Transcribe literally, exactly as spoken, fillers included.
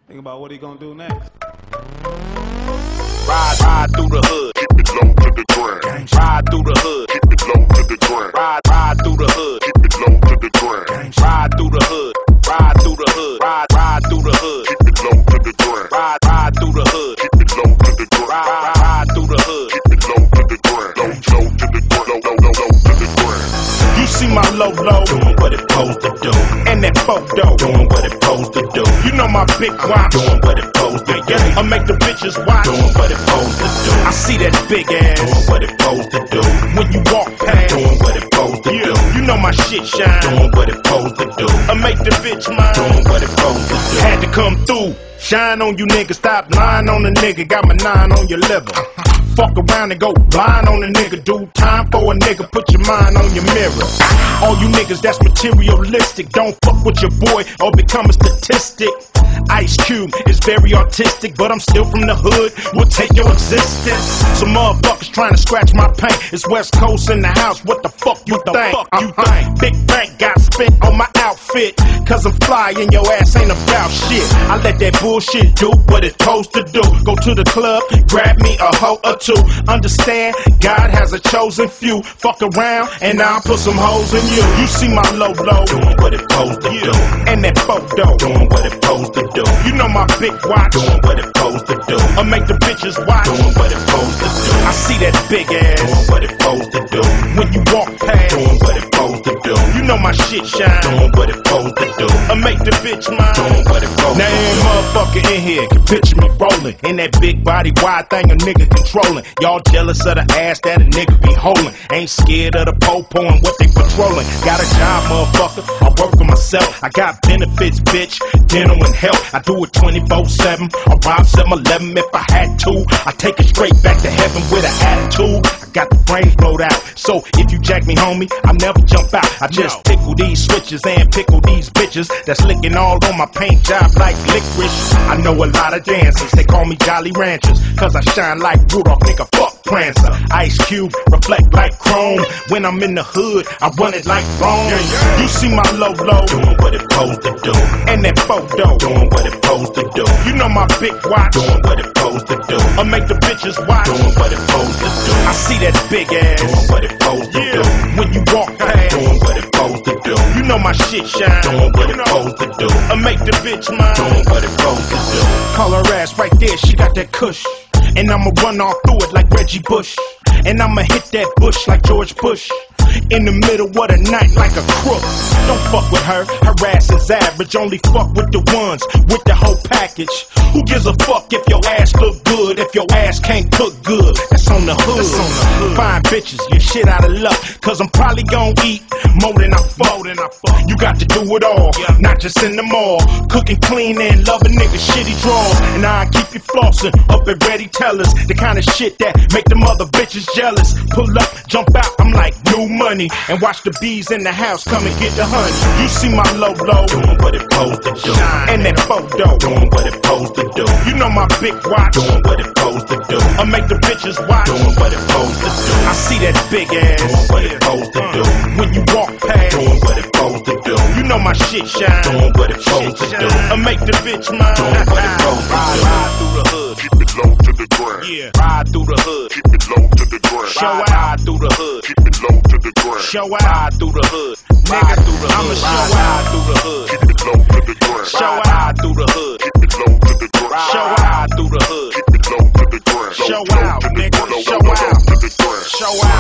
Think about what he gonna do next. Ride, ride through the hood, keep it low to the ground. Ride through the hood, keep it low to the ground. Ride, ride through the hood, keep it low to the ground. Ride through the hood, ride through the hood, ride, ride through the hood, keep it low to the ground. Ride, ride through the hood, keep it low to the ground. Ride, ride through the hood, keep it low to the ground. Low, low to the ground, low, low, low to the ground. You see my low low doing what it supposed to do, and that photo doing what it supposed to do. You know my big watch doing what it supposed to do. I make the bitches watch doing what it supposed to do. I see that big ass doing what it supposed to do. When you walk past doing what it supposed to do. You know my shit shine doing what it supposed to do. I make the bitch mine doing what it supposed to do. Had to come through, shine on you niggas, stop lying on the nigga. Got my nine on your liver. Fuck around and go blind on a nigga, dude. Time for a nigga, put your mind on your mirror. All you niggas that's materialistic, don't fuck with your boy or become a statistic. Ice Cube is very artistic, but I'm still from the hood, will take your existence. Some motherfuckers trying to scratch my paint. It's West Coast in the house, what the fuck you what think? Fuck you uh-huh. think? Big bank got spent on my outfit, cause I'm fly and your ass ain't about shit. I let that bullshit do what it's supposed to do. Go to the club, grab me a hoe or two. Understand, God has a chosen few. Fuck around and I'll put some hoes in you. You see my low low doing what it's supposed to do, and that photo doing what it's supposed to do. You know my big watch doing what it's supposed to do. I make the bitches watch doing what it's supposed to do. I see that big ass doing what it's supposed to do. When you walk past doing what it's supposed to do. You know my shit shine doing what it's supposed to do. I make the bitch mine doing what it's supposed to do. Now every motherfucker in here can picture me rolling in that big body wide thing a nigga controlling. Y'all jealous of the ass that a nigga be holding. Ain't scared of the po-po and what they patrolling. Got a job, motherfucker, I work for myself. I got benefits, bitch, dental and health. I do it twenty-four seven, I rob seven eleven if I had to. I take it straight back to heaven with an attitude. I got the brains blowed out, so if you jack me, homie, I never jump out. I just no. tickle these switches and pickle these bitches that's licking all on my paint job like licorice. I know a lot of dancers, they call me Jolly Ranchers, cause I shine like Rudolph, nigga, fuck Prancer. Ice Cube, reflect like chrome. When I'm in the hood, I run it like Rome. You see my low low doing what it's supposed to do, and that photo doing what it's supposed to do. You know my big watch doing what it's supposed to do. I make the bitches watch doing what it's supposed to do. I see that big ass doing what it's supposed to do. When you walk past doing what it's supposed to do. You know my shit shine doing what it's supposed to do. I make the bitch mine doing what it's supposed to do. Call her ass right there, she got that kush, and I'ma run all through it like Reggie Bush. And I'ma hit that bush like George Bush. In the middle of the night like a crook. Don't fuck with her, her ass is average. Only fuck with the ones with the whole package. Who gives a fuck if your ass look good, if your ass can't cook good? That's on the hood. That's on the hood. Fine bitches, you're shit out of luck, cause I'm probably gon' eat more than I fuck. More than I fuck. You got to do it all, yeah. Not just in the mall. Cooking clean and love a nigga shitty drawers. And I keep you flossing up at Ready Tellers. The kind of shit that make them other bitches jealous. Pull up, jump out, I'm like new money. And watch the bees in the house come and get the honey. You see my low low doing what it's supposed to do, and that photo doing what it's supposed to do. You know my big watch doing what it's supposed to do. I make the bitches watch doing what it's supposed to do. I see that big ass doing what it's supposed to do. When you walk past doing what it's supposed to do. You know my shit shine doing what it's supposed to do. I make the bitch mine doing what it's supposed to do. Ride through the hood, keep it low to the ground. Yeah. Ride through the hood, keep it low to the ground. Show out. Ride through the hood, keep it low to the ground. Show out. Ride through the hood, nigga, through the hood. Ride through the hood, keep it low to the ground. Show out. Ride through the hood, keep it low to the ground. Show out. Ride through the hood, keep it low to the ground. Show out, nigga. Show out. Show out.